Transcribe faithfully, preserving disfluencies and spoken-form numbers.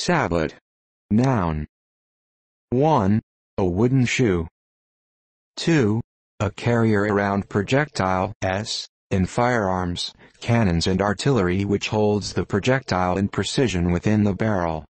Sabot. Noun. one. A wooden shoe. two. A carrier-around projectile S, in firearms, cannons and artillery which holds the projectile in precision within the barrel.